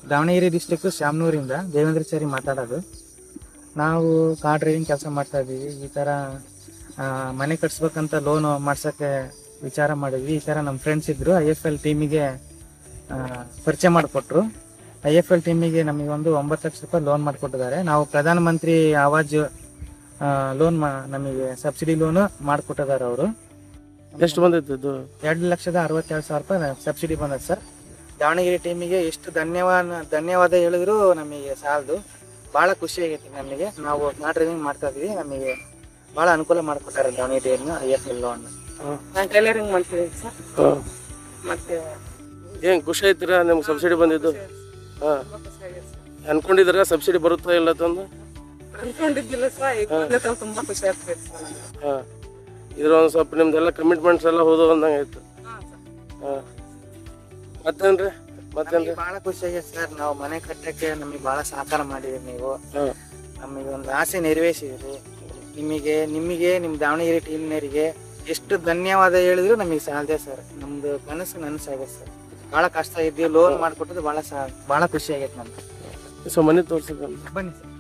Davanagere district ಶಾಮನೂರಿಂದ ದೇವೇಂದ್ರಚಾರಿ ಮಾತಾಡೋದು. ನಾವು car driving ಕೆಲಸ ಮಾಡ್ತಾ ಇದ್ದೀವಿ. ಈ ಥರ ಮನೆ ಕಟ್ಸ್ಬೇಕಂತ ಲೋನ್ ಮಾಡ್ಸೋಕ್ಕೆ ವಿಚಾರ ಮಾಡಿದ್ವಿ. ಈ ಥರ ನಮ್ಮ ಫ್ರೆಂಡ್ಸ್ ಇದ್ದರು, IFL ಟೀಮಿಗೆ ಪರಿಚಯ ಮಾಡಿಕೊಟ್ರು. IFL ಟೀಮಿಗೆ ನಮಗೆ ಒಂದು 9 ಲಕ್ಷ ರೂಪಾಯಿ ಲೋನ್ ಮಾಡಿಕೊಟ್ಟಿದ್ದಾರೆ. ನಾವು ಪ್ರಧಾನಮಂತ್ರಿ ಆವಾಜ್ ಲೋನ್ ನಮಗೆ ಸಬ್ಸಿಡಿ ಲೋನು ಮಾಡಿಕೊಟ್ಟಿದ್ದಾರೆ ಅವರು. ಎಷ್ಟು ಬಂದೈತೆ ಇದು? 2,62,000 ರೂಪಾಯಿ ಸಬ್ಸಿಡಿ ಬಂದದ್ದು ಸರ್. ದಾವಣಗೆರೆ ಟೀಮಿಗೆ ಎಷ್ಟು ಧನ್ಯವಾದ ಹೇಳಿದ್ರು ನಮಗೆ ಸಾಲದು. ಭಾಳ ಖುಷಿ ಆಗೈತಿ ನಮಗೆ. ನಾವು ಕಾರ್ ಡ್ರೈವಿಂಗ್ ಮಾಡ್ತಾ ಇದ್ವಿ, ನಮಗೆ ಭಾಳ ಅನುಕೂಲ ಮಾಡಿಕೊಟ್ಟಾರೆ ದಾವಣಗೆರೆಯನ್ನು IFL ಲೋನ್. ನಾನು ಟೈಲರಿಂಗ್ ಮಾಡ್ತಿದ್ದೀನಿ ಸರ್. ಮತ್ತೆ ಏನು ಖುಷಿ ಆಯ್ತೀರಾ ನಿಮ್ಗೆ ಸಬ್ಸಿಡಿ ಬಂದಿದ್ದು? ಹಾಂ, ಅನ್ಕೊಂಡಿದ್ದೀರಾ ಸಬ್ಸಿಡಿ ಬರುತ್ತಾ ಇಲ್ಲ ತಂದು? ಅನ್ಕೊಂಡಿದ್ದಿಲ್ಲ ಸರ್, ಈಗ ತುಂಬ ಖುಷಿ ಆಗ್ತದೆ ಸರ್. ಹಾಂ, ಇದ್ರ ಒಂದು ಸ್ವಲ್ಪ ನಿಮ್ದೆಲ್ಲ ಕಮಿಟ್ಮೆಂಟ್ಸ್ ಎಲ್ಲ ಹೋದವು ಅಂದಂಗೆ ಆಯ್ತು. ಹಾಂ, ಮತ್ತೇನ್ರಿ? ಭಾಳ ಖುಷಿ ಆಗೈತೆ ಸರ್. ನಾವು ಮನೆ ಕಟ್ಟಕ್ಕೆ ನಮಗೆ ಭಾಳ ಸಹಕಾರ ಮಾಡಿದ್ರಿ ನೀವು. ನಮಗೆ ಒಂದು ಆಸೆ ನೆರವೇರಿಸಿದ್ರಿ. ನಿಮಗೆ ನಿಮ್ಮ ದಾವಣಗೆರೆ ಟೀಮ್ನವರಿಗೆ ಎಷ್ಟು ಧನ್ಯವಾದ ಹೇಳಿದ್ರು ನಮಗೆ ಸಾಲದೆ ಸರ್. ನಮ್ದು ಕನಸು ನನಸಾಗೈತೆ ಸರ್. ಭಾಳ ಕಷ್ಟ ಇದ್ದೀವಿ, ಲೋನ್ ಮಾಡಿಕೊಟ್ಟಿದ್ದು ಭಾಳ ಖುಷಿ ಆಗೈತೆ ನಮ್ಗೆ. ಸೊ ಮನೆ ತೋರ್ಸಕ್ಕೆ ಬನ್ನಿ ಸರ್.